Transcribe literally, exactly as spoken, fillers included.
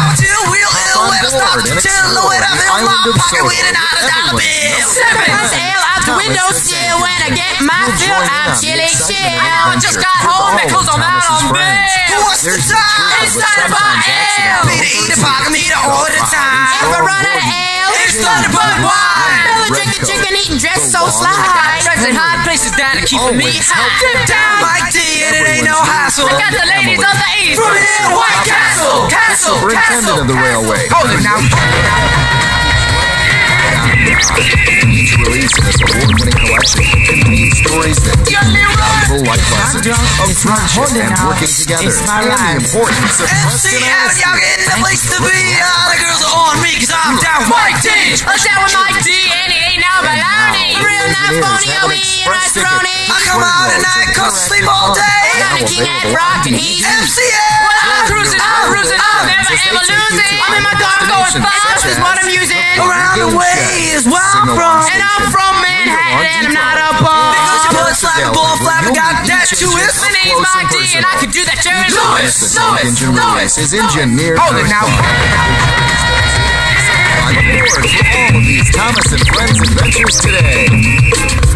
Power to the wheel, ill way to stop the chill. The way I fill my pocket with an out of dollar bill. Seven months L out the window sill. When I get my fill, I'm chilling shit. I just got home because I'm out on bail. What's the time? It's time to buy L. Me to eat a pocket meter all the time. If I run out of L, it's time to buy wine. Another drinking chicken eating dress so sly. Stripes and high places down to keeping me high. Dip down like Ttte and it ain't no hassle. I got the ladies of the east from the White Castle. Castle, Castle, of the railway. Hold it now. Each release in this award-winning collection contains stories that teach valuable life lessons of friendship and working together, and the importance of trust and honesty. Y'all getting the place to be. All the girls are on me cause I'm down with Mike Ttte. I'm down with Mike Ttte and it ain't no baloney. Real not phony, I'll be a nice brony. I come out at night cause I sleep all day. I'm the king at rock and he's M C A. Well, I'm cruising, I'm cruising, I'm never ever losing. I'm in my car going fast, is what I'm using. Around the way is where I'm from. And I'm from Manhattan and I'm not a bum. Because you put slap a ball flap and got that to it. My name's Mike Ttte and I can do that Jerry Lewis. Lewis, Lewis, is engineered. Hold it now. I'm aboard for all of these Thomas and Friends adventures today.